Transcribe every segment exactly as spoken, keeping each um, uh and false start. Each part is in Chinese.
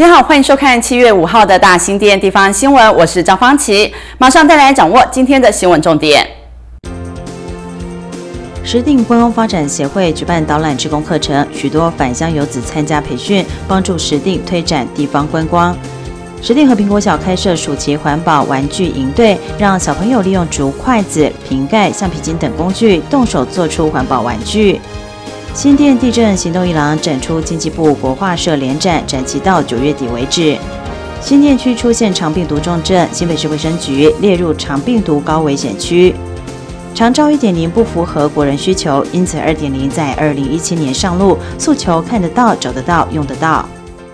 你好，欢迎收看七月五号的大新店地方新闻，我是张芳琪，马上带来掌握今天的新闻重点。 石碇观光发展协会举办导览志工课程，许多返乡游子参加培训，帮助石碇推展地方观光。石碇和平国小开设暑期环保玩具营队，让小朋友利用竹筷子、瓶盖、橡皮筋等工具，动手做出环保玩具。新店地震行动一廊展出经济部国画社联展，展期到九月底为止。新店区出现肠病毒重症，新北市卫生局列入肠病毒高危险区。长照 一点零 不符合国人需求，因此 二点零 在二零一七年上路，诉求看得到、找得到、用得到。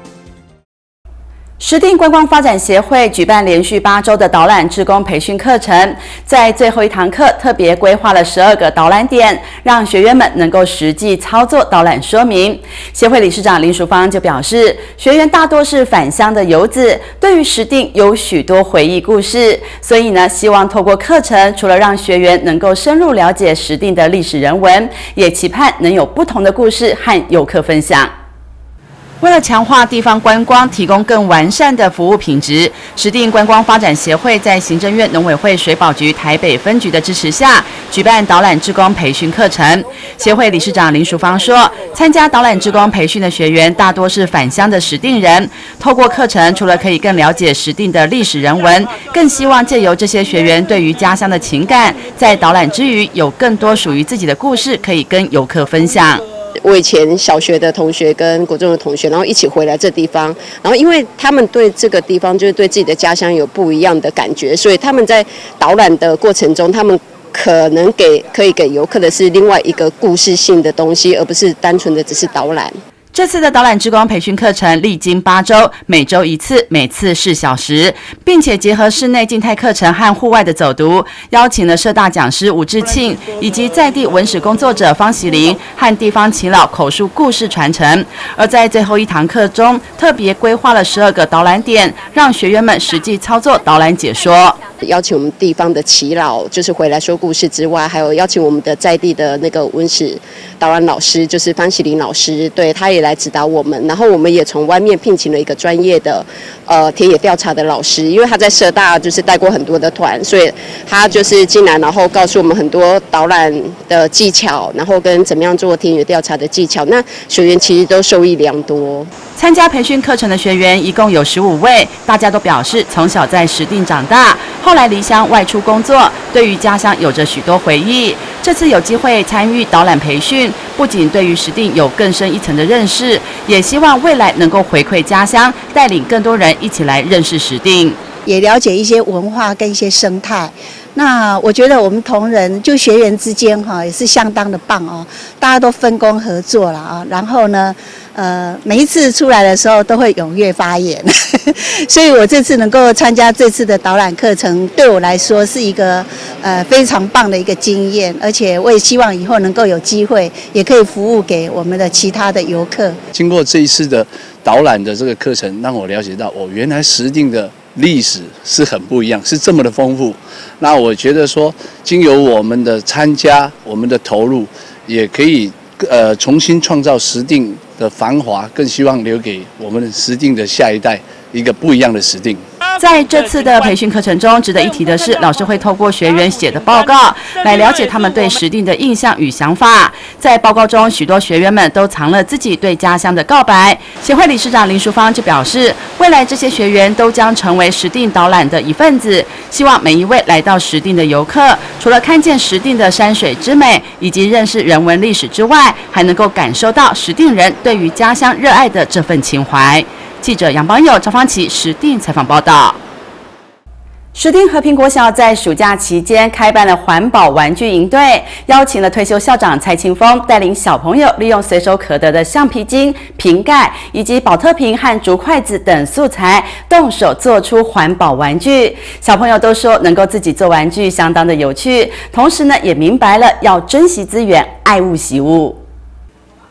石碇观光发展协会举办连续八周的导览志工培训课程，在最后一堂课特别规划了十二个导览点，让学员们能够实际操作导览说明。协会理事长林淑芳就表示，学员大多是返乡的游子，对于石碇有许多回忆故事，所以呢，希望透过课程，除了让学员能够深入了解石碇的历史人文，也期盼能有不同的故事和游客分享。为了强化地方观光，提供更完善的服务品质，石碇观光发展协会在行政院农委会水保局台北分局的支持下，举办导览志工培训课程。协会理事长林淑芳说，参加导览志工培训的学员大多是返乡的石碇人，透过课程，除了可以更了解石碇的历史人文，更希望借由这些学员对于家乡的情感，在导览之余有更多属于自己的故事可以跟游客分享。 我以前小学的同学跟国中的同学，然后一起回来这地方，然后因为他们对这个地方就是对自己的家乡有不一样的感觉，所以他们在导览的过程中，他们可能给可以给游客的是另外一个故事性的东西，而不是单纯的只是导览。 这次的导览志工培训课程历经八周，每周一次，每次四小时，并且结合室内静态课程和户外的走读，邀请了社大讲师吴志庆以及在地文史工作者方喜玲和地方耆老口述故事传承。而在最后一堂课中，特别规划了十二个导览点，让学员们实际操作导览解说。 邀请我们地方的耆老，就是回来说故事之外，还有邀请我们的在地的那个文史导览老师，就是方喜玲老师，对，他也来指导我们。然后我们也从外面聘请了一个专业的呃田野调查的老师，因为他在社大就是带过很多的团，所以他就是进来，然后告诉我们很多导览的技巧，然后跟怎么样做田野调查的技巧。那学员其实都受益良多。 参加培训课程的学员一共有十五位，大家都表示从小在石碇长大，后来离乡外出工作，对于家乡有着许多回忆。这次有机会参与导览培训，不仅对于石碇有更深一层的认识，也希望未来能够回馈家乡，带领更多人一起来认识石碇， 也了解一些文化跟一些生态。那我觉得我们同仁就学员之间哈也是相当的棒哦，大家都分工合作了啊，然后呢，呃，每一次出来的时候都会踊跃发言，所以我这次能够参加这次的导览课程，对我来说是一个呃非常棒的一个经验，而且我也希望以后能够有机会，也可以服务给我们的其他的游客。 经过这一次的导览的这个课程，让我了解到，哦，原来石碇的历史是很不一样，是这么的丰富。那我觉得说，经由我们的参加，我们的投入，也可以呃重新创造石碇的繁华，更希望留给我们石碇的下一代一个不一样的石碇。 在这次的培训课程中，值得一提的是，老师会透过学员写的报告来了解他们对石碇的印象与想法。在报告中，许多学员们都藏了自己对家乡的告白。协会理事长林淑芳就表示，未来这些学员都将成为石碇导览的一份子，希望每一位来到石碇的游客，除了看见石碇的山水之美以及认识人文历史之外，还能够感受到石碇人对于家乡热爱的这份情怀。记者杨邦佑、张芳琪石碇采访报道。石碇和平国小在暑假期间开办了环保玩具营队，邀请了退休校长蔡清峰带领小朋友利用随手可得的橡皮筋、瓶盖以及保特瓶和竹筷子等素材，动手做出环保玩具。小朋友都说能够自己做玩具相当的有趣，同时呢也明白了要珍惜资源，爱物惜物。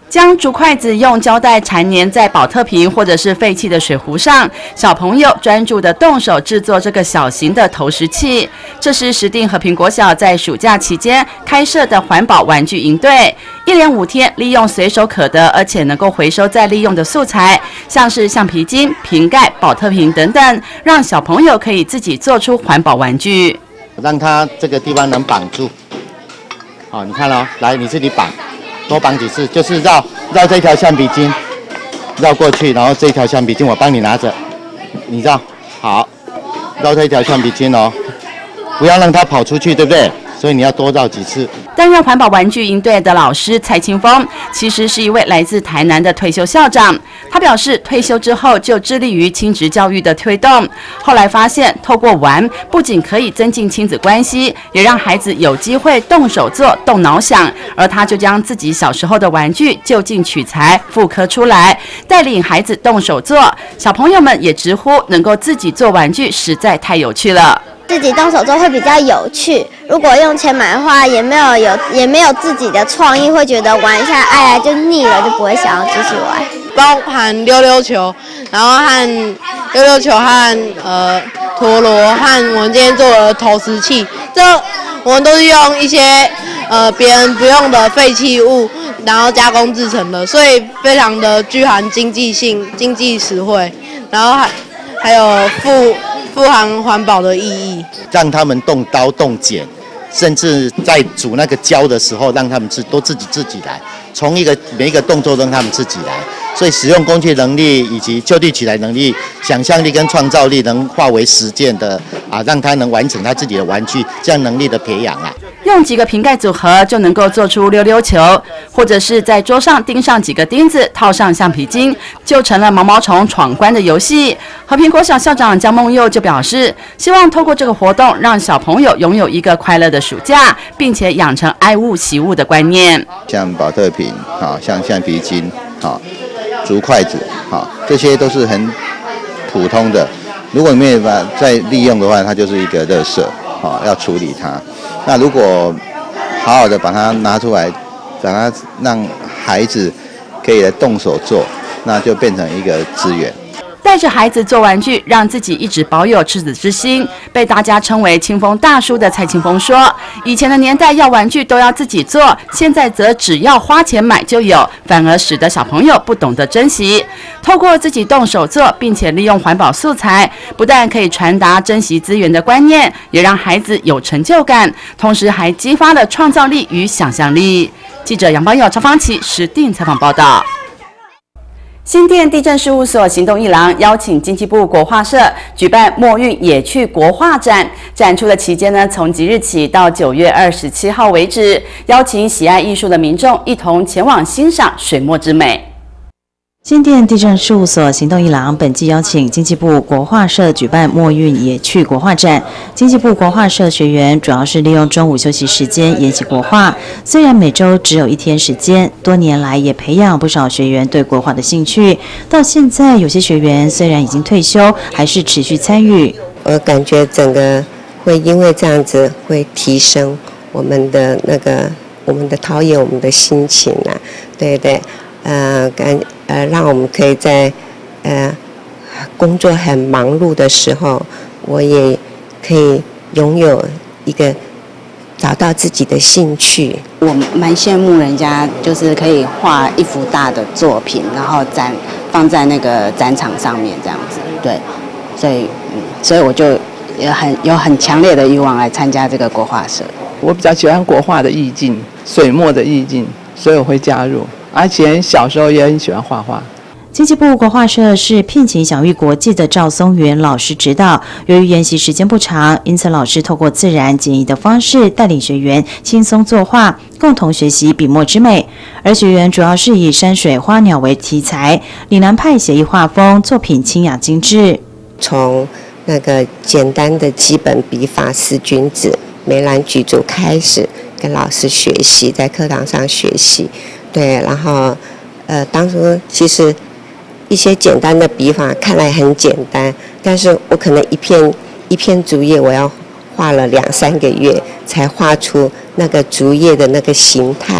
将竹筷子用胶带缠粘在保特瓶或者是废弃的水壶上，小朋友专注地动手制作这个小型的投石器。这是石碇和平国小在暑假期间开设的环保玩具营队，一连五天利用随手可得而且能够回收再利用的素材，像是橡皮筋、瓶盖、保特瓶等等，让小朋友可以自己做出环保玩具。 让它这个地方能绑住。好，你看哦，来你自己绑。多绑几次，就是绕绕这条橡皮筋，绕过去，然后这条橡皮筋我帮你拿着，你绕，好，绕这一条橡皮筋哦，不要让它跑出去，对不对？所以你要多绕几次。 担任环保玩具营队的老师蔡清峰，其实是一位来自台南的退休校长。他表示，退休之后就致力于亲职教育的推动。后来发现，透过玩，不仅可以增进亲子关系，也让孩子有机会动手做、动脑想。而他就将自己小时候的玩具就近取材、复刻出来，带领孩子动手做。小朋友们也直呼，能够自己做玩具实在太有趣了。 自己动手做会比较有趣，如果用钱买的话，也没有有也没有自己的创意，会觉得玩一下爱来就腻了，就不会想要继续玩。 包含溜溜球，然后和溜溜球和呃陀螺和我们今天做的投石器，这我们都是用一些呃别人不用的废弃物，然后加工制成的，所以非常的具含经济性、经济实惠，然后还还有富。富含环保的意义， 让他们动刀动剪，甚至在煮那个胶的时候，让他们自都自己自己来，从一个每一个动作让他们自己来，所以使用工具能力以及就地取材能力、想象力跟创造力能化为实践的啊，让他能完成他自己的玩具，这样能力的培养啊。 用几个瓶盖组合就能够做出溜溜球，或者是在桌上钉上几个钉子，套上橡皮筋，就成了毛毛虫闯关的游戏。和平国小校长江梦佑就表示，希望透过这个活动，让小朋友拥有一个快乐的暑假，并且养成爱物惜物的观念。 像保特瓶，好，像橡皮筋，好，竹筷子，好，这些都是很普通的。如果你没有办法再利用的话，它就是一个垃圾，好，要处理它。那如果好好的把它拿出来，把它让孩子可以来动手做，那就变成一个资源。 带着孩子做玩具，让自己一直保有赤子之心。被大家称为清风大叔的蔡清风说，以前的年代要玩具都要自己做，现在则只要花钱买就有，反而使得小朋友不懂得珍惜。透过自己动手做，并且利用环保素材，不但可以传达珍惜资源的观念，也让孩子有成就感，同时还激发了创造力与想象力。记者杨邦佑、曹芳琪实地采访报道。新店地震事务所行动一廊邀请经济部国画社举办墨韵野趣国画展，展出的期间呢，从即日起到九月二十七号为止，邀请喜爱艺术的民众一同前往欣赏水墨之美。 新店地震事务所行动一廊本季邀请经济部国画社举办墨韵野趣国画展。经济部国画社学员主要是利用中午休息时间研习国画，虽然每周只有一天时间，多年来也培养不少学员对国画的兴趣。到现在，有些学员虽然已经退休，还是持续参与。 我感觉整个会因为这样子会提升我们的那个我们的陶冶我们的心情啊，对对。呃，感呃，让我们可以在呃工作很忙碌的时候，我也可以拥有一个找到自己的兴趣。 我蛮羡慕人家，就是可以画一幅大的作品，然后展放在那个展场上面这样子。对，所以嗯，所以我就也很有很强烈的欲望来参加这个国画社。 我比较喜欢国画的意境，水墨的意境，所以我会加入。而且小时候也很喜欢画画。 经济部国画社是聘请享誉国际的赵松元老师指导，由于研习时间不长，因此老师透过自然简易的方式带领学员轻松作画，共同学习笔墨之美。而学员主要是以山水花鸟为题材，岭南派写意画风，作品清雅精致。 从那个简单的基本笔法四君子、梅兰菊竹开始跟老师学习，在课堂上学习。对，然后，呃，当初其实一些简单的笔法看来很简单，但是我可能一片一片竹叶，我要画了两三个月才画出那个竹叶的那个形态。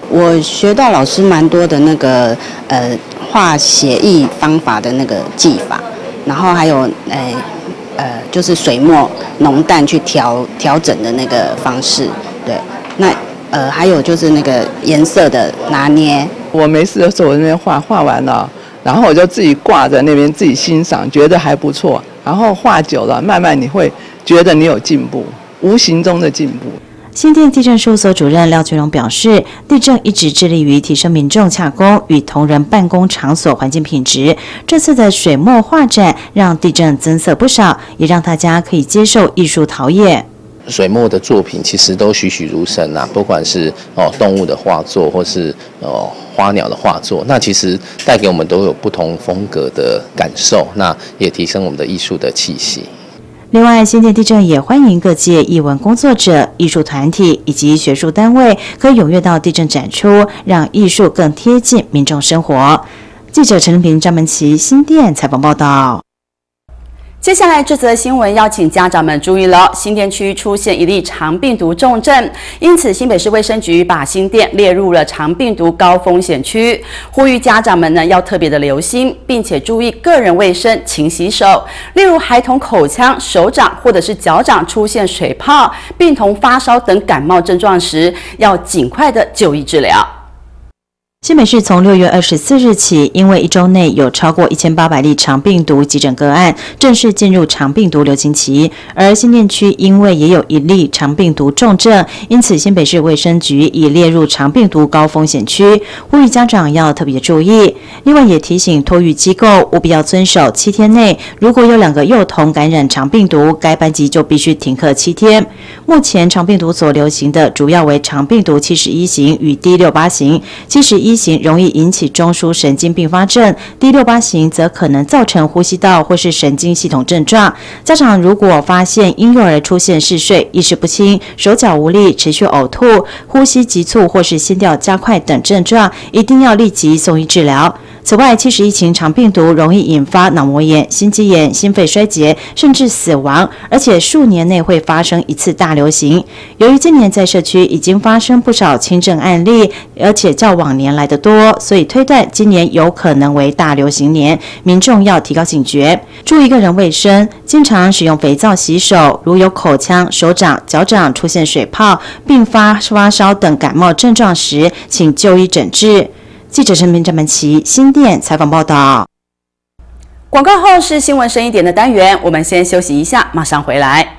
我学到老师蛮多的那个呃画血液方法的那个技法，然后还有呃呃就是水墨浓淡去调调整的那个方式，对，那呃还有就是那个颜色的拿捏。 我没事的时候我那边画画完了，然后我就自己挂在那边自己欣赏，觉得还不错。然后画久了，慢慢你会觉得你有进步，无形中的进步。 新店地震事务所主任廖俊荣表示，地震一直致力于提升民众洽公与同仁办公场所环境品质。这次的水墨画展让地震增色不少，也让大家可以接受艺术陶冶。 水墨的作品其实都栩栩如生啊，不管是哦动物的画作，或是哦花鸟的画作，那其实带给我们都有不同风格的感受，那也提升我们的艺术的气息。 另外，新店地震也欢迎各界艺文工作者、艺术团体以及学术单位可以踊跃到地震展出，让艺术更贴近民众生活。记者陈平、张门琪新店采访报道。 接下来这则新闻要请家长们注意了，新店区出现一例肠病毒重症，因此新北市卫生局把新店列入了肠病毒高风险区，呼吁家长们呢要特别的留心，并且注意个人卫生，勤洗手。例如孩童口腔、手掌或者是脚掌出现水泡、病童发烧等感冒症状时，要尽快的就医治疗。 新北市从六月二十四日起，因为一周内有超过一千八百例肠病毒急诊个案，正式进入肠病毒流行期。而新店区因为也有一例肠病毒重症，因此新北市卫生局已列入肠病毒高风险区，呼吁家长要特别注意。另外也提醒托育机构务必要遵守七天内，如果有两个幼童感染肠病毒，该班级就必须停课七天。目前肠病毒所流行的主要为肠病毒七十一型与 D 六八型，七十一型容易引起中枢神经并发症 ，D 六八型则可能造成呼吸道或是神经系统症状。家长如果发现婴幼儿出现嗜睡、意识不清、手脚无力、持续呕吐、呼吸急促或是心跳加快等症状，一定要立即送医治疗。此外，七十一型肠病毒容易引发脑膜炎、心肌炎、心肺衰竭，甚至死亡，而且数年内会发生一次大流行。由于今年在社区已经发生不少轻症案例，而且较往年来得多，所以推断今年有可能为大流行年，民众要提高警觉，注意个人卫生，经常使用肥皂洗手。如有口腔、手掌、脚掌出现水泡，并发发烧等感冒症状时，请就医诊治。记者陈明、张门琪新店采访报道。 广告后是新闻深一点的单元，我们先休息一下，马上回来。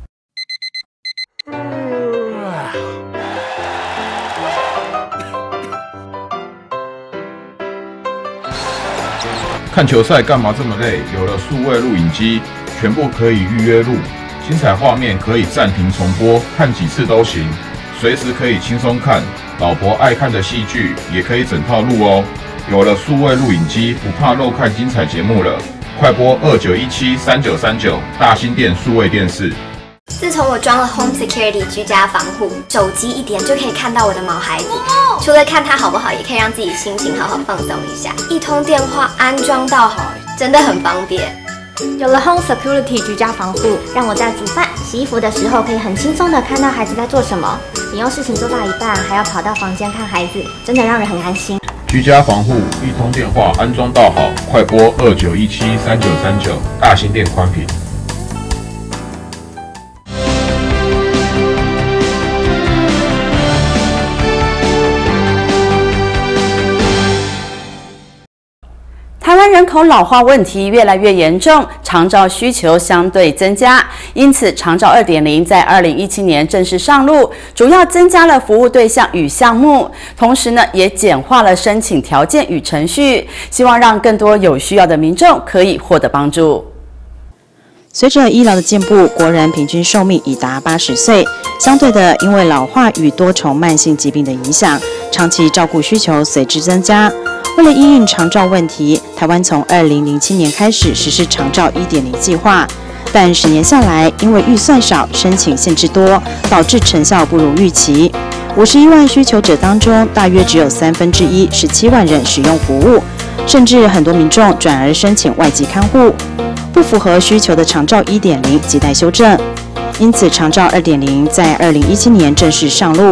看球赛干嘛这么累？有了数位录影机，全部可以预约录，精彩画面可以暂停重播，看几次都行，随时可以轻松看。老婆爱看的戏剧也可以整套录哦。有了数位录影机，不怕漏看精彩节目了。快拨二九一七三九三九，大新店数位电视。 自从我装了 Home Security 居家防护，手机一点就可以看到我的毛孩子。除了看它好不好，也可以让自己心情好好放松一下。一通电话安装到好，真的很方便。 有了 Home Security 居家防护，让我在煮饭、洗衣服的时候可以很轻松的看到孩子在做什么。你用事情做到一半，还要跑到房间看孩子，真的让人很安心。 居家防护，一通电话安装到好，快拨二九一七三九三九，大新店宽屏。 台湾人口老化问题越来越严重，长照需求相对增加，因此长照 二点零 在二零一七年正式上路，主要增加了服务对象与项目，同时呢也简化了申请条件与程序，希望让更多有需要的民众可以获得帮助。 随着医疗的进步，国人平均寿命已达八十岁。相对的，因为老化与多重慢性疾病的影响，长期照顾需求随之增加。为了因应长照问题，台湾从二零零七年开始实施长照 一点零 计划，但十年下来，因为预算少、申请限制多，导致成效不如预期。五十一万需求者当中，大约只有三分之一十七万人使用服务，甚至很多民众转而申请外籍看护。不符合需求的长照 一点零 亟待修正。因此，长照 二点零 在二零一七年正式上路，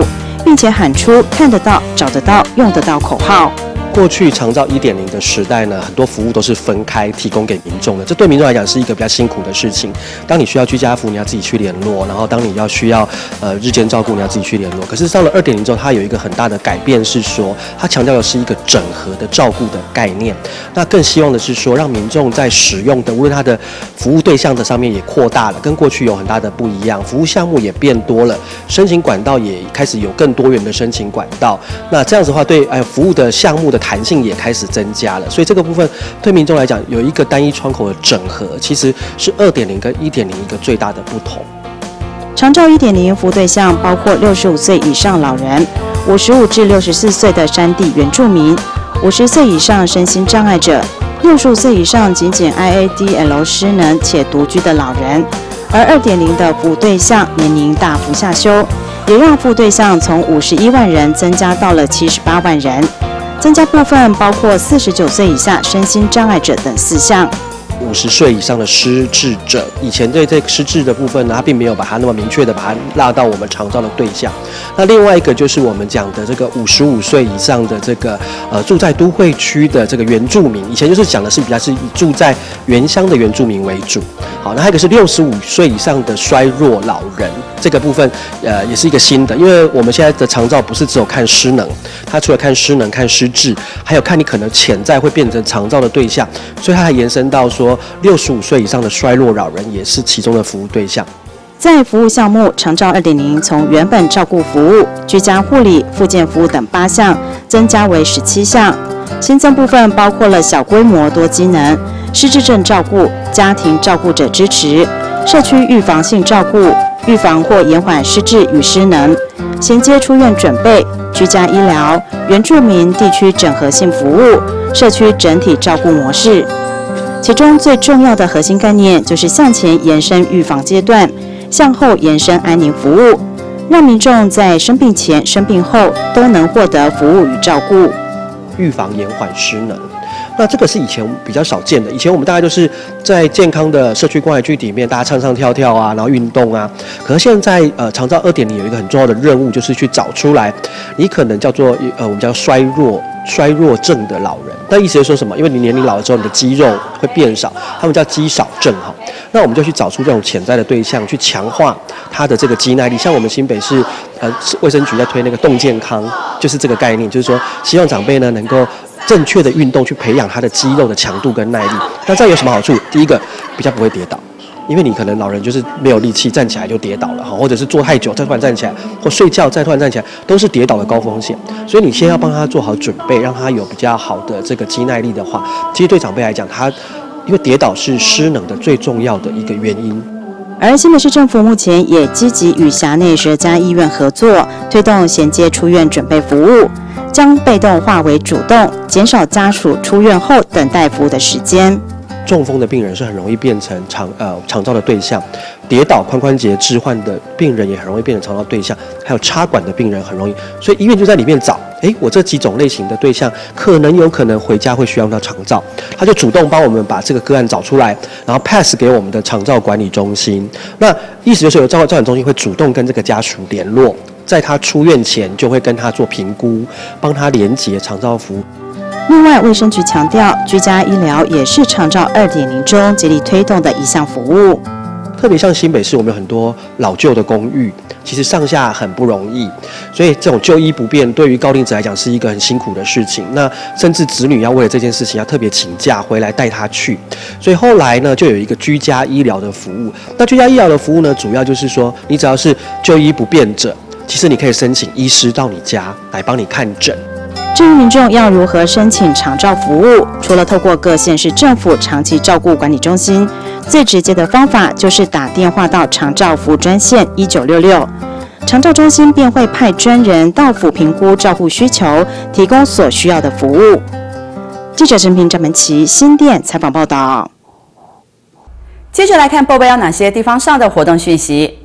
并且喊出看得到、找得到、用得到口号。 过去长照 一点零 的时代呢，很多服务都是分开提供给民众的，这对民众来讲是一个比较辛苦的事情。当你需要居家服务，你要自己去联络，然后当你要需要呃日间照顾，你要自己去联络。可是上了 二点零 之后，它有一个很大的改变是说，它强调的是一个整合的照顾的概念。那更希望的是说，让民众在使用的无论他的服务对象的上面也扩大了，跟过去有很大的不一样，服务项目也变多了，申请管道也开始有更多元的申请管道。那这样子的话，对呃服务的项目的弹性也开始增加了，所以这个部分对民众来讲有一个单一窗口的整合，其实是 二点零 跟 一点零 一个最大的不同。 长照 一点零 服务对象包括六十五岁以上老人、五十五至六十四岁的山地原住民、五十岁以上身心障碍者、六十五岁以上仅仅 I A D L 失能且独居的老人。而 二点零 的服务对象年龄大幅下修，也让服务对象从五十一万人增加到了七十八万人。增加部分包括四十九岁以下身心障碍者等四项。 五十岁以上的失智者，以前对这个失智的部分呢，他并没有把它那么明确的把它拉到我们长照的对象。那另外一个就是我们讲的这个五十五岁以上的这个呃住在都会区的这个原住民，以前就是讲的是比较是以住在原乡的原住民为主。好，那还有一个是六十五岁以上的衰弱老人，这个部分呃也是一个新的，因为我们现在的长照不是只有看失能，它除了看失能、看失智，还有看你可能潜在会变成长照的对象，所以它还延伸到说。六十五岁以上的衰弱老人也是其中的服务对象。 在服务项目，长照 二点零 从原本照顾服务、居家护理、复健服务等八项，增加为十七项。新增部分包括了小规模多机能、失智症照顾、家庭照顾者支持、社区预防性照顾、预防或延缓失智与失能、衔接出院准备、居家医疗、原住民地区整合性服务、社区整体照顾模式。其中最重要的核心概念就是向前延伸预防阶段，向后延伸安宁服务，让民众在生病前、生病后都能获得服务与照顾。 预防延缓失能，那这个是以前比较少见的。以前我们大概就是在健康的社区关怀区里面，大家唱唱跳跳啊，然后运动啊。可是现在呃，长照 二点零 有一个很重要的任务，就是去找出来你可能叫做呃我们叫衰弱衰弱症的老人。那意思是说什么？因为你年龄老了之后，你的肌肉会变少，他们叫肌少症哈。那我们就去找出这种潜在的对象，去强化他的这个肌耐力。像我们新北市呃卫生局在推那个动健康，就是这个概念，就是说希望长辈呢能够正确的运动去培养他的肌肉的强度跟耐力。那这样有什么好处？第一个，比较不会跌倒。因为你可能老人就是没有力气，站起来就跌倒了哈，或者是坐太久再突然站起来，或睡觉再突然站起来，都是跌倒的高风险。所以你先要帮他做好准备，让他有比较好的这个肌耐力的话，其实对长辈来讲，他因为跌倒是失能的最重要的一个原因。 而新北市政府目前也积极与辖内十家医院合作，推动衔接出院准备服务，将被动化为主动，减少家属出院后等待服务的时间。 中风的病人是很容易变成长呃长照的对象，跌倒髋关节置换的病人也很容易变成长照对象，还有插管的病人很容易，所以医院就在里面找，哎，我这几种类型的对象可能有可能回家会需要到长照，他就主动帮我们把这个个案找出来，然后 pass 给我们的长照管理中心。那意思就是有照照管中心会主动跟这个家属联络，在他出院前就会跟他做评估，帮他连结长照服务。 另外，卫生局强调，居家医疗也是长照 二点零 中竭力推动的一项服务。 特别像新北市，我们有很多老旧的公寓，其实上下很不容易，所以这种就医不便对于高龄者来讲是一个很辛苦的事情。那甚至子女要为了这件事情要特别请假回来带他去，所以后来呢，就有一个居家医疗的服务。那居家医疗的服务呢，主要就是说，你只要是就医不便者，其实你可以申请医师到你家来帮你看诊。 至于民众要如何申请长照服务，除了透过各县市政府长期照顾管理中心，最直接的方法就是打电话到长照服务专线一九六六，长照中心便会派专人到府评估照顾需求，提供所需要的服务。记者陈平、张门琪新店采访报道。 接着来看报备有哪些地方上的活动讯息。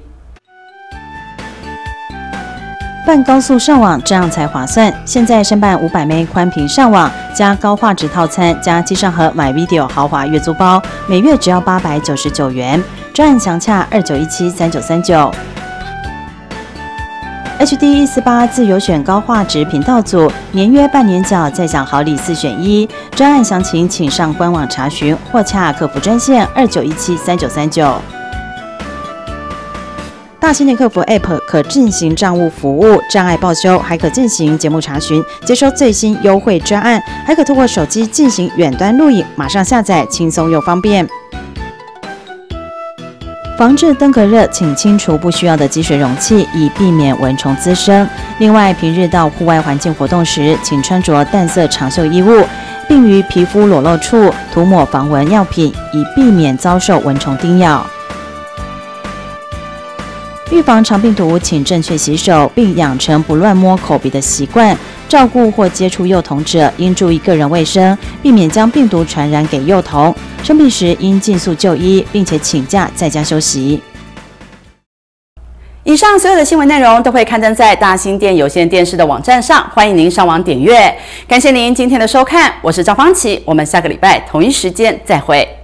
办高速上网，这样才划算。现在申办五百 M B 宽频上网加高画质套餐加机上盒买 Video 豪华月租包，每月只要八百九十九元。专案详洽二九一七三九三九。 H D 一四八自由选高画质频道组，年约半年缴，再享好礼四选一。专案详情请上官网查询，或洽客服专线二九一七三九三九。大新的客服 App 可进行账务服务、障碍报修，还可进行节目查询，接收最新优惠专案，还可透过手机进行远端录影，马上下载，轻松又方便。防治登革热，请清除不需要的积水容器，以避免蚊虫滋生。另外，平日到户外环境活动时，请穿着淡色长袖衣物，并于皮肤裸露处涂抹防蚊药品，以避免遭受蚊虫叮咬。预防肠病毒，请正确洗手，并养成不乱摸口鼻的习惯。照顾或接触幼童者，应注意个人卫生，避免将病毒传染给幼童。生病时应尽速就医，并且请假在家休息。 以上所有的新闻内容都会刊登在大新店有线电视的网站上，欢迎您上网点阅。感谢您今天的收看，我是赵芳琪，我们下个礼拜同一时间再会。